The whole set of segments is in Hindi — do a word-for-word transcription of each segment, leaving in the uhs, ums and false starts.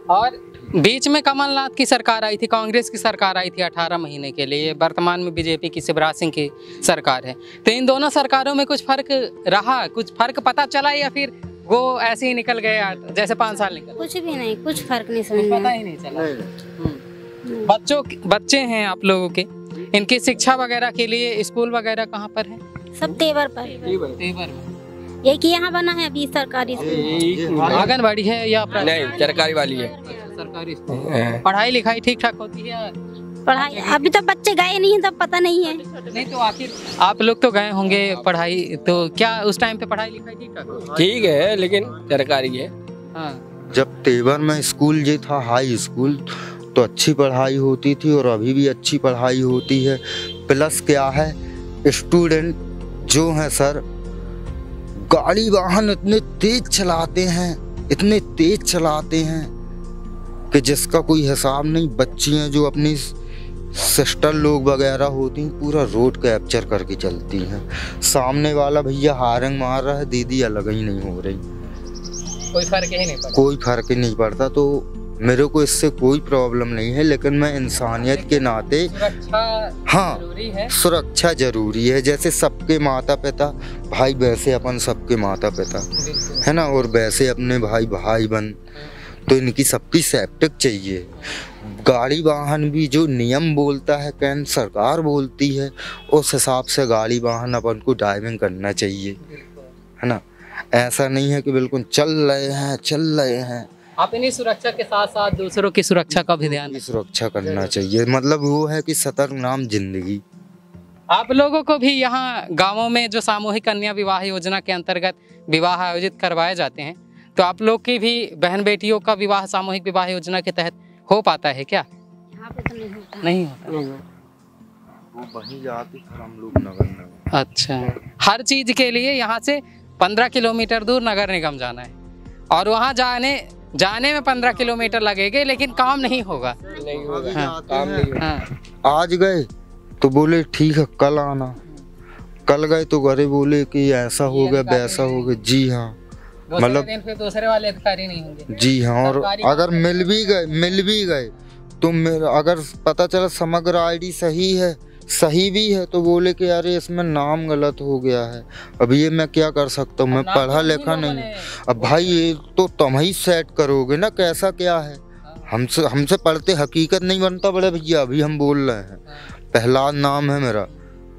और बीच में कमलनाथ की सरकार आई थी, कांग्रेस की सरकार आई थी अठारह महीने के लिए। वर्तमान में बीजेपी की शिवराज सिंह की सरकार है। तो इन दोनों सरकारों में कुछ फर्क रहा, कुछ फर्क पता चला, या फिर वो ऐसे ही निकल गया जैसे पाँच साल निकल? कुछ भी नहीं, कुछ फर्क नहीं समझ में, पता ही नहीं चला। बच्चों बच्चे हैं आप लोगों के, इनकी शिक्षा वगैरह के लिए स्कूल वगैरह कहाँ पर है? सब तेवर पर। तेवर में एक ही यहाँ बना है अभी सरकारी स्कूल। आंगनबाड़ी है या नहीं, सरकारी वाली है। सरकारी स्कूल। पढ़ाई लिखाई ठीक ठाक होती है? पढ़ाई अभी तो बच्चे गए नहीं हैं, तब पता नहीं है। नहीं तो आखिर आप लोग तो गए होंगे पढ़ाई, तो क्या उस टाइम पे पढ़ाई लिखाई ठीक ठाक? ठीक है, लेकिन सरकारी है। हाँ। जब तेवर में स्कूल जो था हाई स्कूल, तो अच्छी पढ़ाई होती थी और अभी भी अच्छी पढ़ाई होती है। प्लस क्या है, स्टूडेंट जो हैं सर, गाड़ी वाहन इतने तेज चलाते हैं, इतने तेज चलाते हैं कि जिसका कोई हिसाब नहीं। बच्चियां जो अपनी सिस्टर लोग वगैरह होती हैं, पूरा रोड कैप्चर करके चलती हैं। सामने वाला भैया हारंग मार रहा है, दीदी अलग ही नहीं हो रही। कोई फर्क ही नहीं पड़ता। कोई फर्क ही नहीं पड़ता। तो मेरे को इससे कोई प्रॉब्लम नहीं है, लेकिन मैं इंसानियत के नाते, सुरक्षा हाँ, जरूरी है। सुरक्षा जरूरी है। जैसे सबके माता पिता भाई, वैसे अपन सबके माता पिता है ना, और वैसे अपने भाई भाई बन। तो इनकी सबकी सेफ्टी चाहिए। गाड़ी वाहन भी जो नियम बोलता है, केंद्र सरकार बोलती है, उस हिसाब से गाड़ी वाहन अपन को ड्राइविंग करना चाहिए, है ना। ऐसा नहीं है कि बिल्कुल चल रहे हैं चल रहे हैं आप इन्हीं सुरक्षा के साथ साथ दूसरों की सुरक्षा का भी ध्यान, सुरक्षा करना चाहिए। मतलब वो है कि सतर्क नाम जिंदगी। आप लोगों को भी यहाँ गांवों में जो सामूहिक कन्या विवाह योजना के अंतर्गत विवाह आयोजित करवाए जाते हैं, तो आप लोग की भी बहन बेटियों का विवाह सामूहिक विवाह योजना के तहत हो पाता है क्या? यहाँ पे तो नहीं होता। नहीं होता। वो वहीं जाते फिर हम लोग नगर निगम। अच्छा, हर चीज के लिए यहाँ से पंद्रह किलोमीटर दूर नगर निगम जाना है, और वहाँ जाने जाने में पंद्रह किलोमीटर लगेंगे, लेकिन काम नहीं होगा। नहीं होगा। हाँ। काम नहीं होगा। हाँ। आज गए तो बोले ठीक है कल आना, कल गए तो घरे बोले कि ऐसा हो गया वैसा हो गया। जी हाँ, मतलब फिर दूसरे वाले अधिकारी नहीं होंगे। जी हाँ। और अगर मिल भी गए मिल भी गए तो मेरा अगर पता चला समग्र आईडी सही है, सही भी है, तो बोले कि अरे इसमें नाम गलत हो गया है। अब ये मैं क्या कर सकता हूँ, मैं पढ़ा लिखा नहीं। अब भाई ये तो तुम ही सेट करोगे ना, कैसा क्या है। हमसे हमसे पढ़ते हकीकत नहीं बनता बड़े भैया। अभी हम बोल रहे हैं, प्रहलाद नाम है मेरा।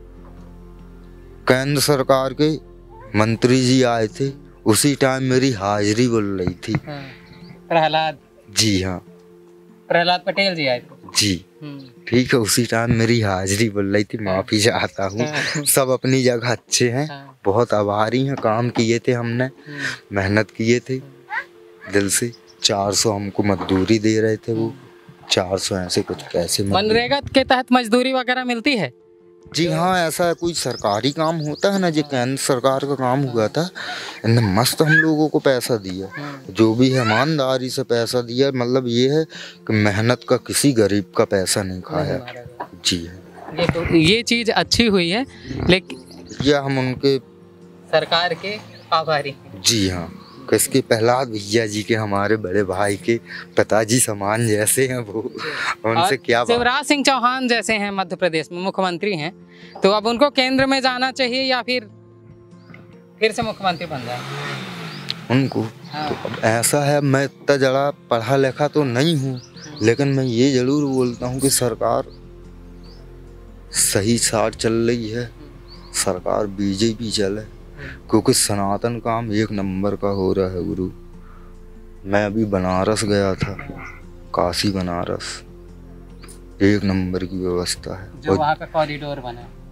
केंद्र सरकार के मंत्री जी आए थे, उसी टाइम मेरी हाजिरी बोल रही थी। प्रहलाद जी हाँ, प्रहलाद पटेल जी आए थे। जी ठीक है, उसी टाइम मेरी हाजिरी बोल रही थी। माफी चाहता हूँ। सब अपनी जगह अच्छे हैं, बहुत आभारी हैं। काम किए थे हमने, मेहनत किए थे दिल से। चार सौ हमको मजदूरी दे रहे थे, वो चार सौ ऐसे कुछ पैसे। मनरेगा के तहत मजदूरी वगैरह मिलती है? जी हाँ, ऐसा कोई सरकारी काम होता है ना, जो केंद्र सरकार का काम हुआ था, इनने मस्त हम लोगों को पैसा दिया। जो भी है ईमानदारी से पैसा दिया। मतलब ये है कि मेहनत का किसी गरीब का पैसा नहीं खाया। जी ये तो ये चीज़ अच्छी हुई है, लेकिन ये हम उनके सरकार के आभारी। जी हाँ, किसके प्रहलाद भैया जी के, हमारे बड़े भाई के पिताजी समान जैसे हैं वो। उनसे क्या बात। शिवराज सिंह चौहान जैसे हैं, मध्य प्रदेश में मुख्यमंत्री हैं, तो अब उनको केंद्र में जाना चाहिए या फिर फिर से मुख्यमंत्री बन जाए उनको? हाँ। तो अब ऐसा है, मैं इतना जरा पढ़ा लिखा तो नहीं हूँ, लेकिन मैं ये जरूर बोलता हूँ कि सरकार सही साथ चल रही है। सरकार बीजेपी चले, क्योंकि सनातन काम एक नंबर का हो रहा है गुरु। मैं अभी बनारस गया था, काशी बनारस, एक नंबर की व्यवस्था है। जो वहाँ का कॉरिडोर बना है।